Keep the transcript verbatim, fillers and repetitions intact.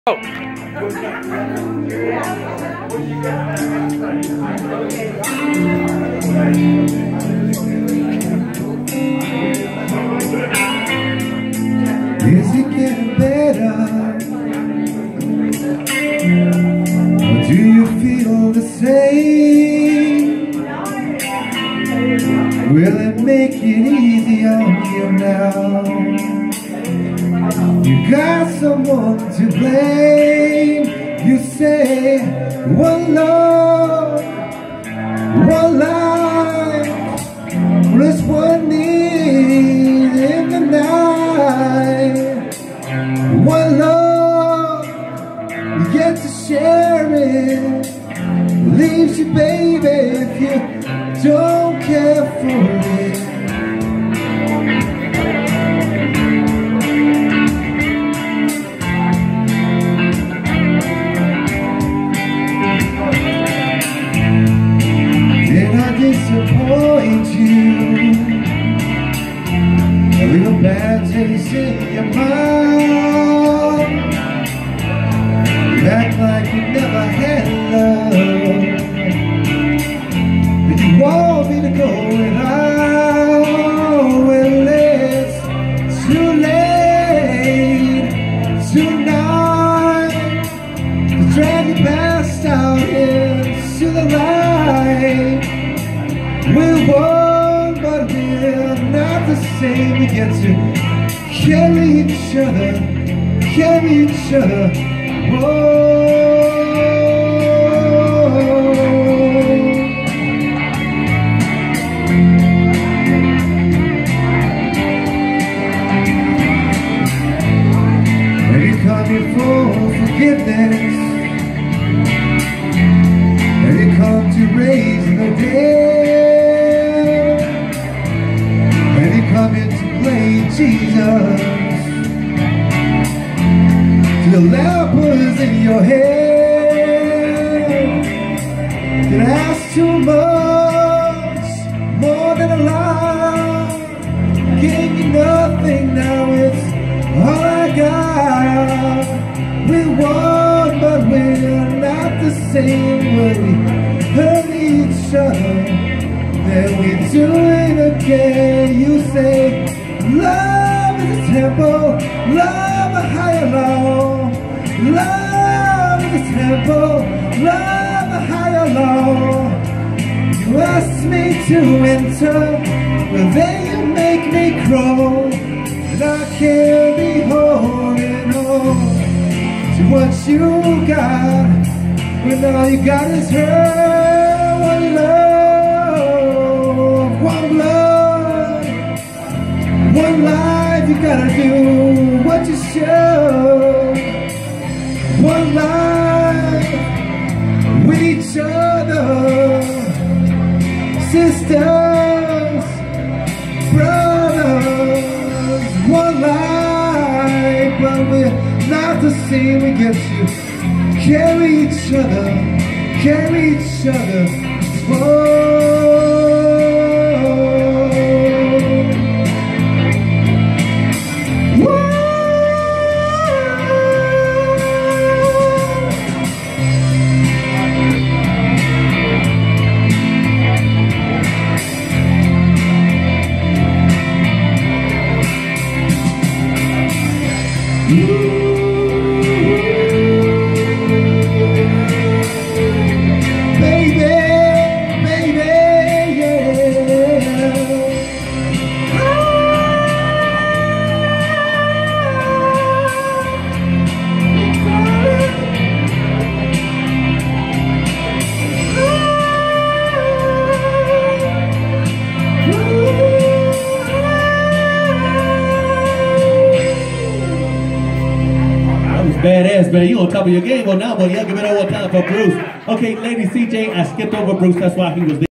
Oh. Is it getting better? Or do you feel the same? Will it make it easy on you now? You got someone to blame. You say one love, one life, there's one need in the night. One love, you get to share it. Leaves you, baby, if you don't care for it. Disappoint you, a little bad taste in your mouth. You act like you never had love, but you want me to go without. Well, it's too late tonight to drag you past out into the light. We're one, but we're not the same. We get to carry each other, carry each other. Whoa. Maybe come here for forgiveness, maybe come to raise the dead. Coming to play Jesus, to the lepers in your head. Did I ask too much, more than a lot? Gave you nothing, now it's all I got. We're one, but we're not the same. When we hurt each other, then we do it again. You say love is a tempo, love a higher law. Love is a tempo, love a higher law. You ask me to enter, but then you make me crawl. And I can't be holding on to what you got, when all you got is her. One love, one blood, one life. You gotta do what you show. One life with each other, sisters, brothers. One life, but we're not the same. We get to carry each other, carry each other. Whoa. Badass, man. You on top of your game on now, buddy. I'll give it all one time for Bruce. Okay, lady C J, I skipped over Bruce. That's why he was there.